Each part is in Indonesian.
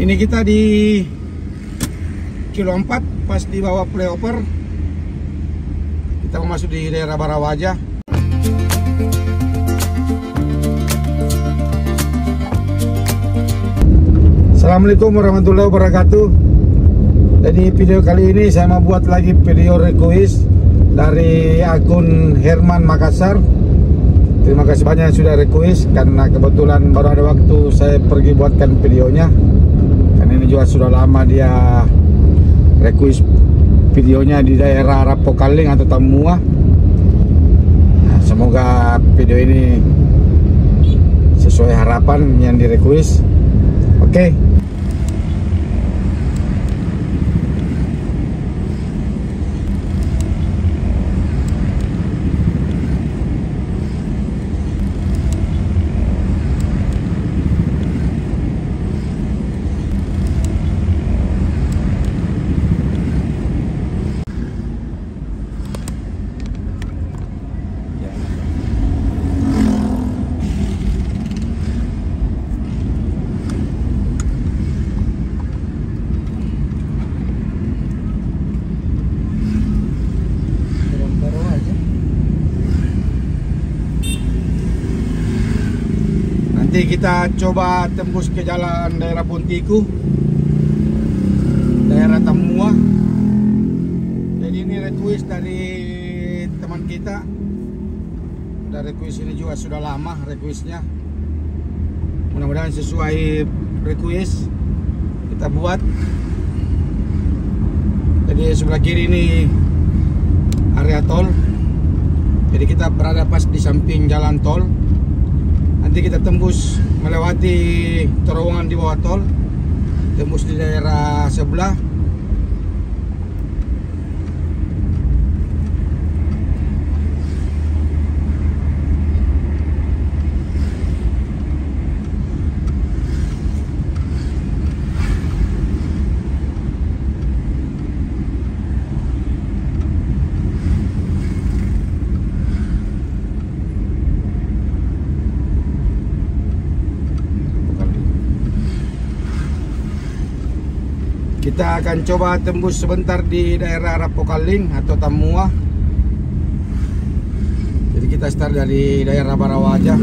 Ini kita di kilo 4 pas di bawah flyover. Kita mau masuk di daerah Barawaja. Assalamualaikum warahmatullahi wabarakatuh. Jadi video kali ini saya mau buat lagi video request dari akun Herman Makassar. Terima kasih banyak yang sudah request, karena kebetulan baru ada waktu saya pergi buatkan videonya. Karena ini juga sudah lama dia request videonya di daerah Rapokaling atau Tamua. Nah, semoga video ini sesuai harapan yang di request. Oke. Nanti kita coba tembus ke jalan daerah Pontiku, daerah Tamua. Jadi ini request dari teman kita. Dan request ini juga sudah lama requestnya. Mudah-mudahan sesuai request kita buat. Jadi sebelah kiri ini area tol. Jadi kita berada pas di samping jalan tol. Nanti kita tembus melewati terowongan di bawah tol, tembus di daerah sebelah. Kita akan coba tembus sebentar di daerah Rapokaling atau Tamua. Jadi kita start dari daerah Barawaja.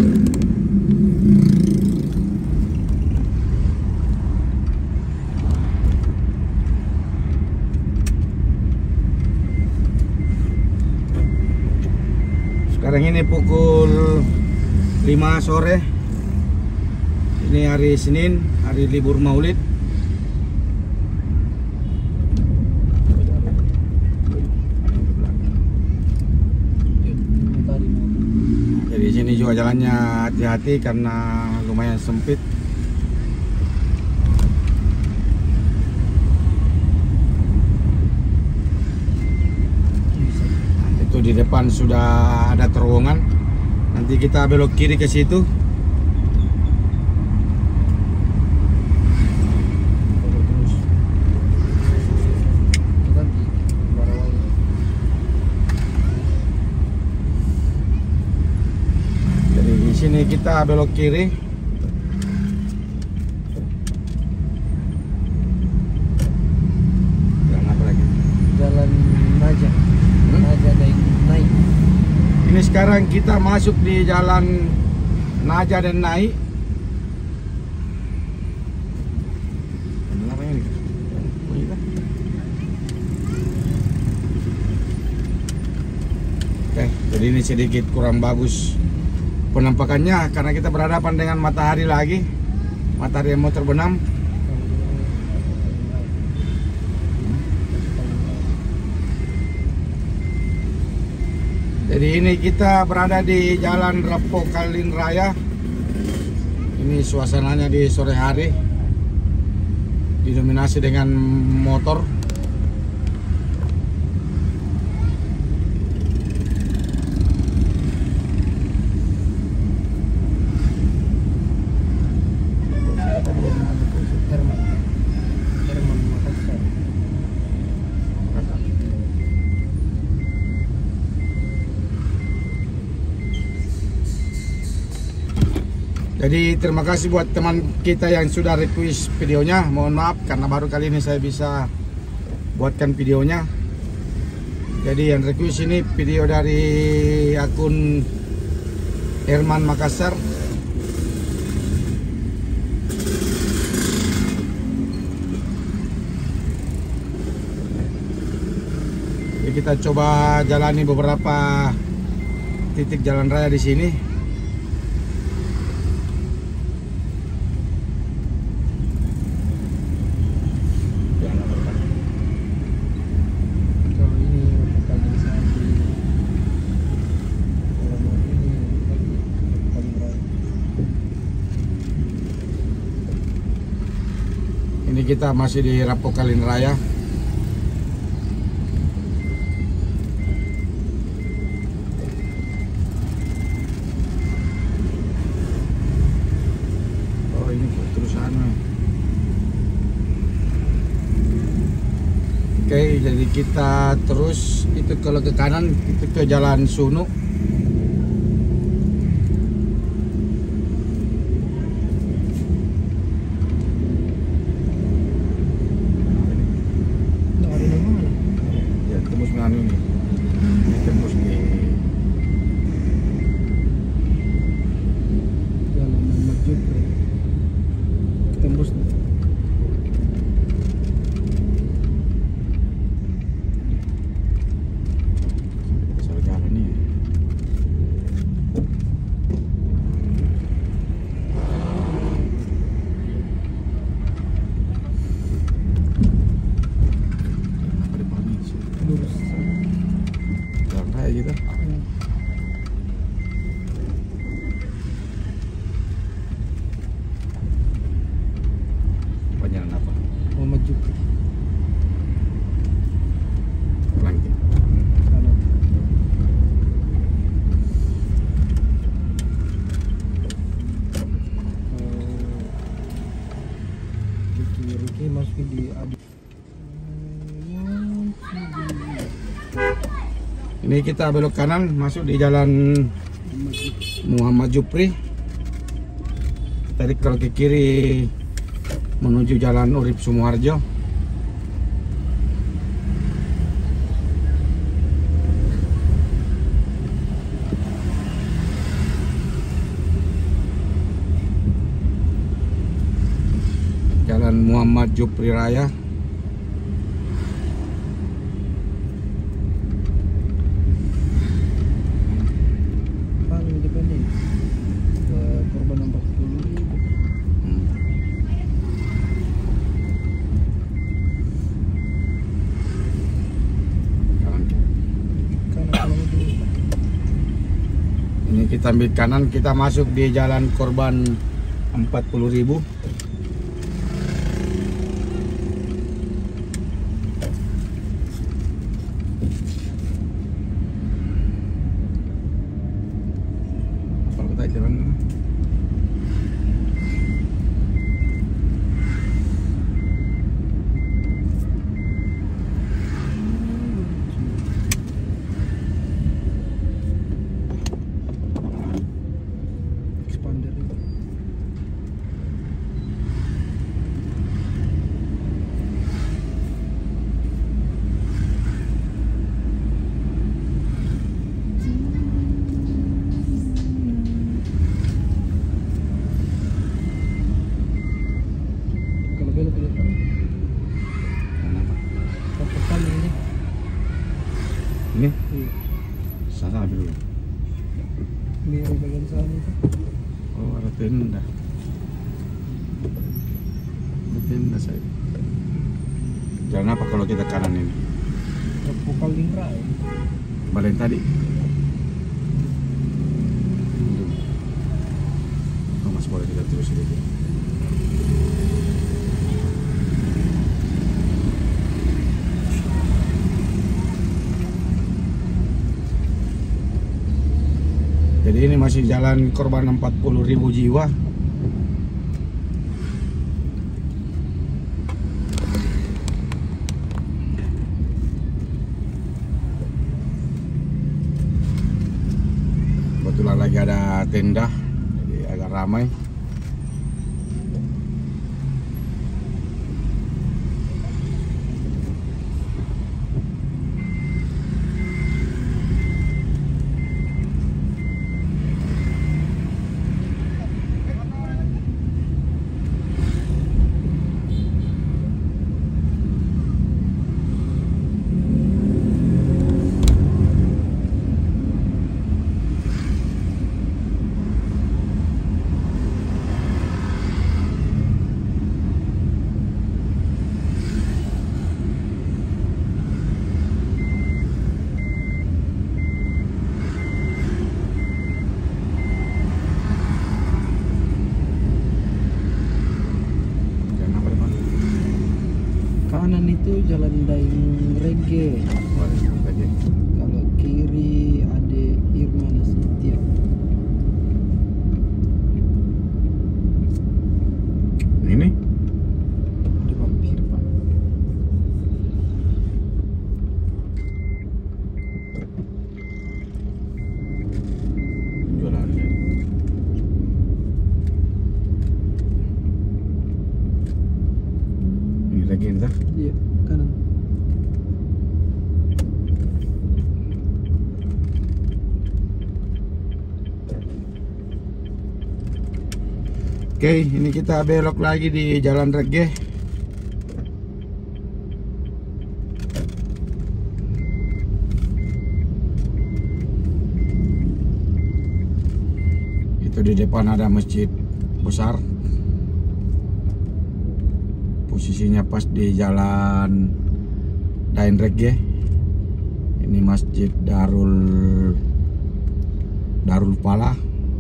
Sekarang ini pukul 5 sore. Ini hari Senin, hari libur Maulid. Di sini juga jalannya hati-hati karena lumayan sempit. Itu di depan sudah ada terowongan. Nanti kita belok kiri ke situ. Sini kita belok kiri. Jalan apa lagi? Jalan Naja. Naja naik. Ini sekarang kita masuk di jalan Naja dan naik. Apa ini? Oke, jadi ini sedikit kurang bagus penampakannya karena kita berhadapan dengan matahari lagi, matahari yang mau terbenam. Jadi ini kita berada di Jalan Rapokaling Raya. Ini suasananya di sore hari, didominasi dengan motor. Jadi terima kasih buat teman kita yang sudah request videonya. Mohon maaf karena baru kali ini saya bisa buatkan videonya. Jadi yang request ini video dari akun Herman Makassar. Jadi kita coba jalani beberapa titik jalan raya di sini. Ini kita masih di Rapokalin Raya. Oh ini terus sana. Oke, jadi kita terus itu kalau ke kanan itu ke Jalan Sunu. Ini tembus di Jalan Muhammad Jupri. Tembus. salah jalan ini. Lurus. Jalan raya gitu. Jalan apa? Muhammad Jupri. Lagi. Kanan. Kiri masuk di Adi. Ini kita belok kanan masuk di Jalan Muhammad Jupri. Tadi kalau ke kiri menuju Jalan Urip Sumoharjo. Jalan Muhammad Jupri Raya. Paling independen. Korban 40.000. Kanan. Kanan kalau mau dulu. Ini kita ambil kanan, kita masuk di Jalan Korban 40.000. Kalau kita jalan Expander itu. Kalau belok ke depan, apa? pertama ini. Ini Iya. sana dulu. Mirip bagian sana itu. Oh, ada tenda. Ada tenda saya. Jalan apa kalau kita kanan ini? Rapokalin Raya. Balik tadi. Oh, mas boleh kita terus dulu. Jadi ini masih jalan korban 40.000 jiwa. Kebetulan lagi ada tenda, jadi agak ramai. kanan itu Jalan Daeng Rege. Kalau kiri Ade Irma Nasution. Ini Di mampir Pak. jualannya. Ini lagi entah. Iya kanan. Oke, ini kita belok lagi di Jalan Rege. Itu di depan ada masjid besar. Posisinya pas di Jalan Daeng Rege. Ini Masjid Darul Falah.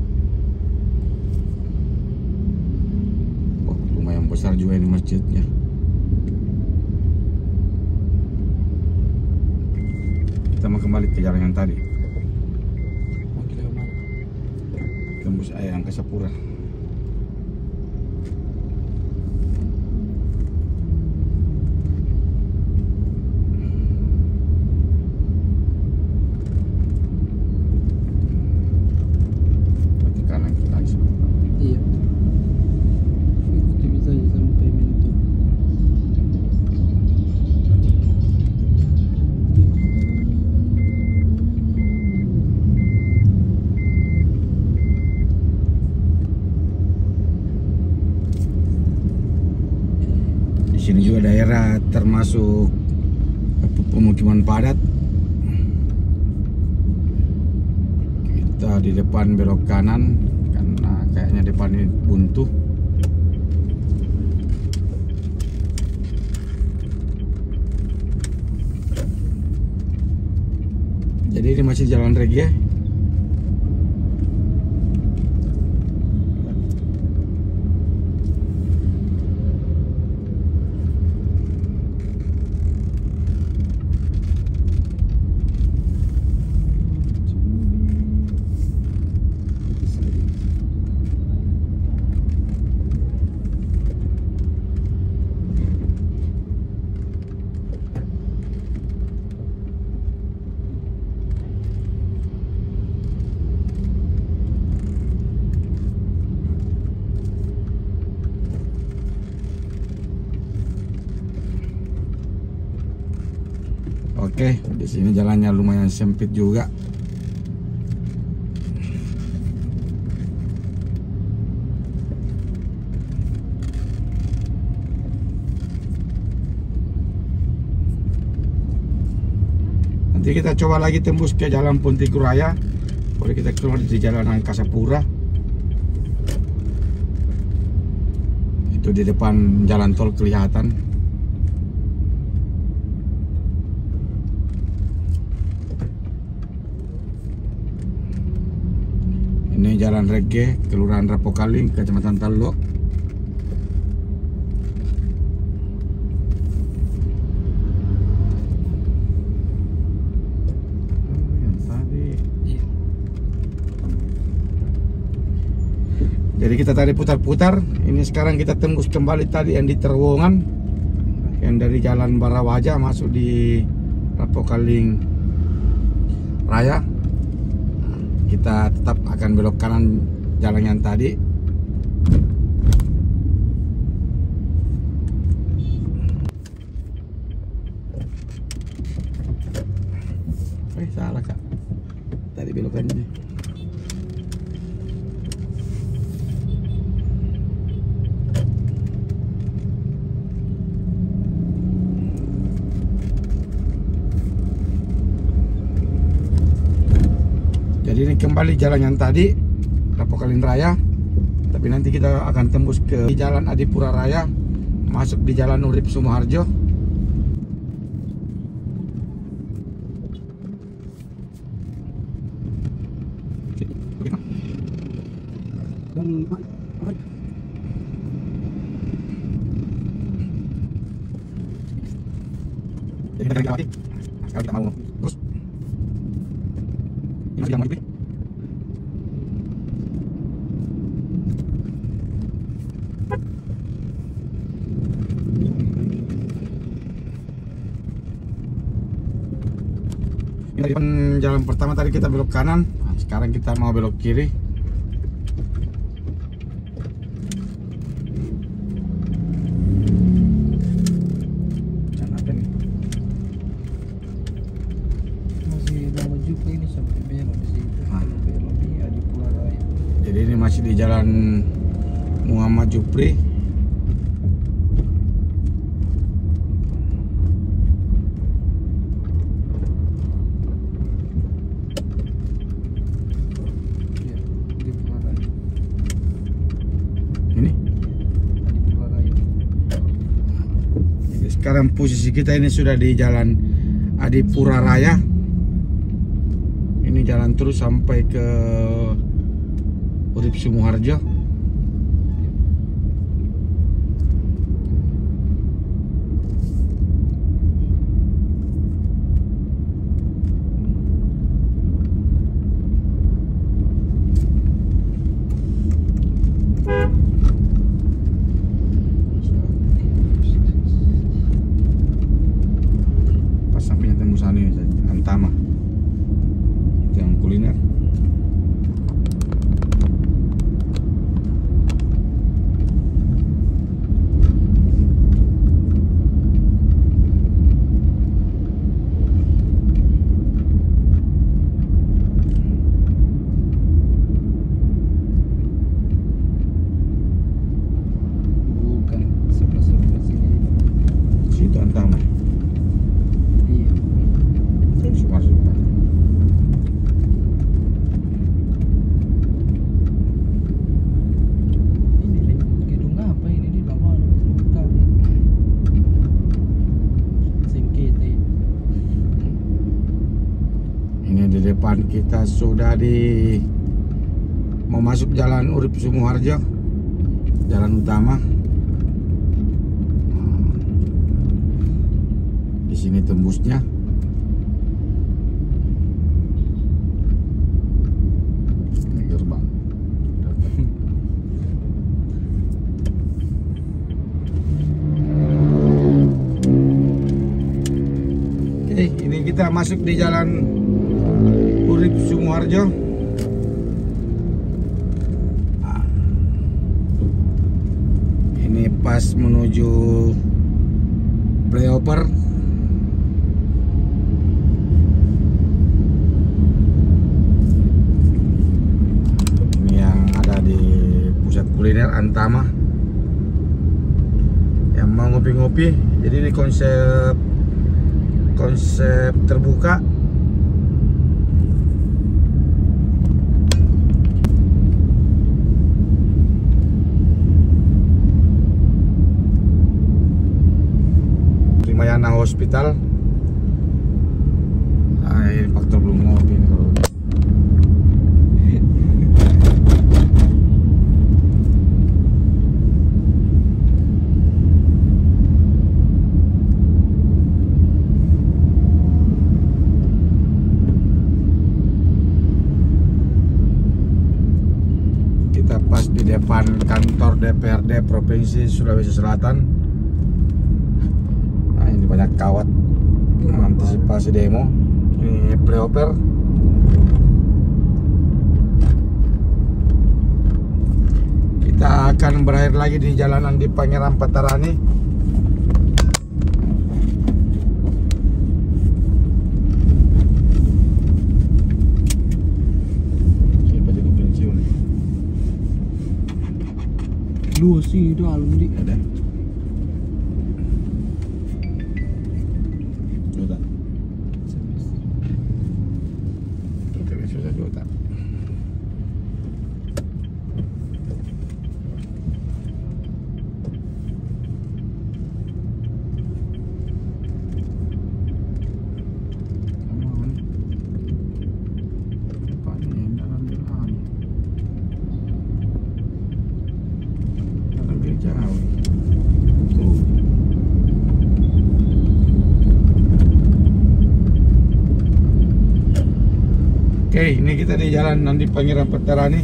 Besar juga ini masjidnya. Kita mau kembali ke jalan yang tadi. Mau ke mana? Tembus Angkasa Pura. Berarti kanan kita lagi. Iya. Ikuti bisa sampai Mentok. Di sini juga daerah termasuk pemukiman padat. Kita di depan belok kanan karena kayaknya depan ini buntu. Jadi ini masih Jalan Rege. Oke, di sini jalannya lumayan sempit juga. Nanti kita coba lagi tembus ke Jalan Pontiku Raya. Boleh kita keluar di Jalan Angkasa Pura. Itu di depan jalan tol kelihatan. Ini Jalan Rege, Kelurahan Rapokaling, Kecamatan Tallo. Yang tadi. Iya. Jadi kita tadi putar-putar. Ini sekarang kita tembus kembali tadi yang di terowongan, yang dari Jalan Barawaja masuk di Rapokaling Raya. Kita tetap akan belok kanan jalan yang tadi. Salah Kak. Tadi belokannya. Jadi ini kembali jalan yang tadi, Rapokaling Raya. Tapi nanti kita akan tembus ke Jalan Adipura Raya, masuk di Jalan Urip Sumoharjo. Ini kita lewati. Sekarang kita mau terus. Ini masih jalan Mojopri. Ini tadi jalan pertama tadi kita belok kanan. Nah, sekarang kita mau belok kiri. Ini sampai belok di situ. Belok di Adipura Raya. Jadi ini masih di Jalan Muhammad Jupri. Iya, Adipura Raya. Ini. Adipura Raya. Jadi sekarang posisi kita ini sudah di Jalan Adipura Raya. Ini jalan terus sampai ke Urip Sumoharjo. Pas sampingnya tembus ini Antama. Yang kuliner. Bukan sebelah sini. Situ Antama. Iya. Terus masuk. Ini gedung apa ini di bawah? Bukan. Singkete. Ini di depan kita sudah mau masuk Jalan Urip Sumoharjo, jalan utama. Di sini tembusnya. Ini gerbang. Oke, ini kita masuk di Jalan Urip Sumoharjo. Ini pas menuju flyover. Ini yang ada di pusat kuliner Antama. Yang mau ngopi-ngopi, jadi ini konsep terbuka. Mayana Hospital. Nah, ini faktor belum ngopi nih kalau. Kita pas di depan kantor DPRD Provinsi Sulawesi Selatan. Ini banyak kawat mengantisipasi demo. Ini flyover. Kita akan berakhir lagi di jalanan di Pangeran Patarani. Siapa jadi pensiun? Lu sih dalam di. Ada. Jauh. Oke, ini kita di jalan Nandi Pangeran Petarani.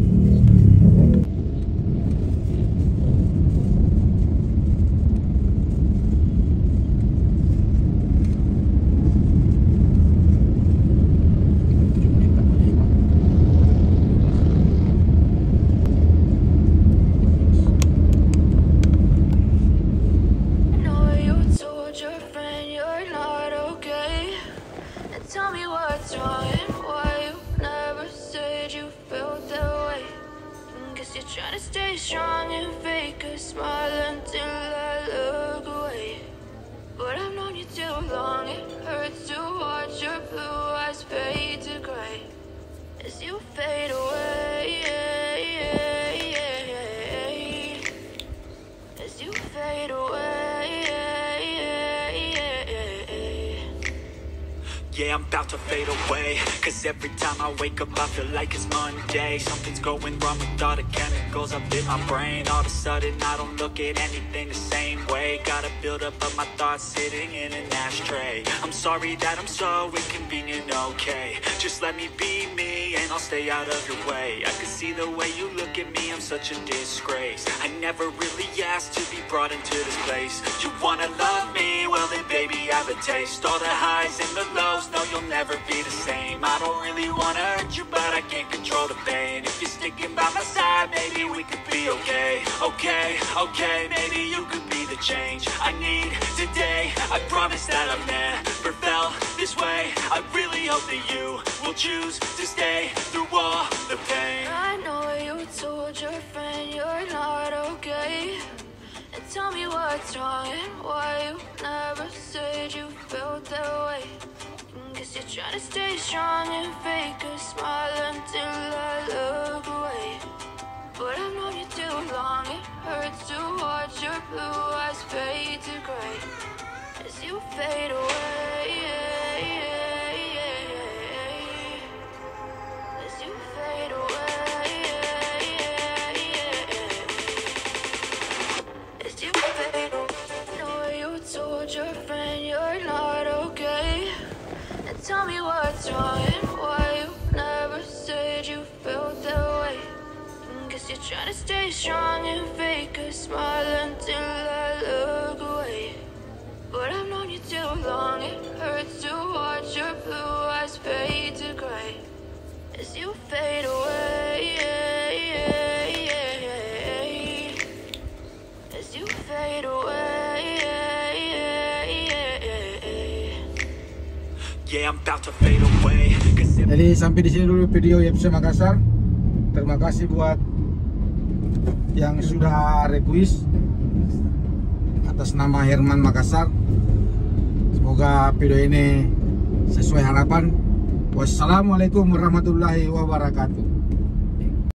Tell me what's wrong and why you never said you felt that way. Guess you're trying to stay strong and fake a smile until I look away. But I've known you too long, it hurts to watch your blue eyes fade to gray as you fade away. As you fade away. Yeah, I'm about to fade away, cause every time I wake up I feel like it's Monday. Something's going wrong with all the chemicals up in my brain. All of a sudden I don't look at anything the same way. Gotta build up of my thoughts sitting in an ashtray. I'm sorry that I'm so inconvenient, okay. Just let me be me and I'll stay out of your way. I can see the way you look at me, I'm such a disgrace. I never really asked to be brought into this place. You wanna love me? Well then baby I have a taste. All the highs and the lows, no, you'll never be the same. I don't really wanna hurt you, but I can't control the pain. If you're sticking by my side, maybe we could be okay. Okay, maybe you could be the change I need today. I promise that I've never felt this way. I really hope that you will choose to stay through all the pain. I know you told your friend you're not okay. And tell me what's wrong and why you never said you felt that way. Guess you're trying to stay strong and fake a smile until I look away. But I've known you too long, it hurts to watch your blue eyes fade to gray as you fade away. As you fade away. As you fade away. Know you told your friend you're not okay. Tell me what's wrong and why you never said you felt that way. Guess you're trying to stay strong and fake a smile until I look away. But I've known you too long, it hurts to watch your blue eyes fade to gray as you fade away. As you fade away. Yeah, I'm about to fade away. Jadi sampai di sini dulu video YFC Makassar. Terima kasih buat yang sudah request atas nama Herman Makassar. Semoga video ini sesuai harapan. Wassalamualaikum warahmatullahi wabarakatuh.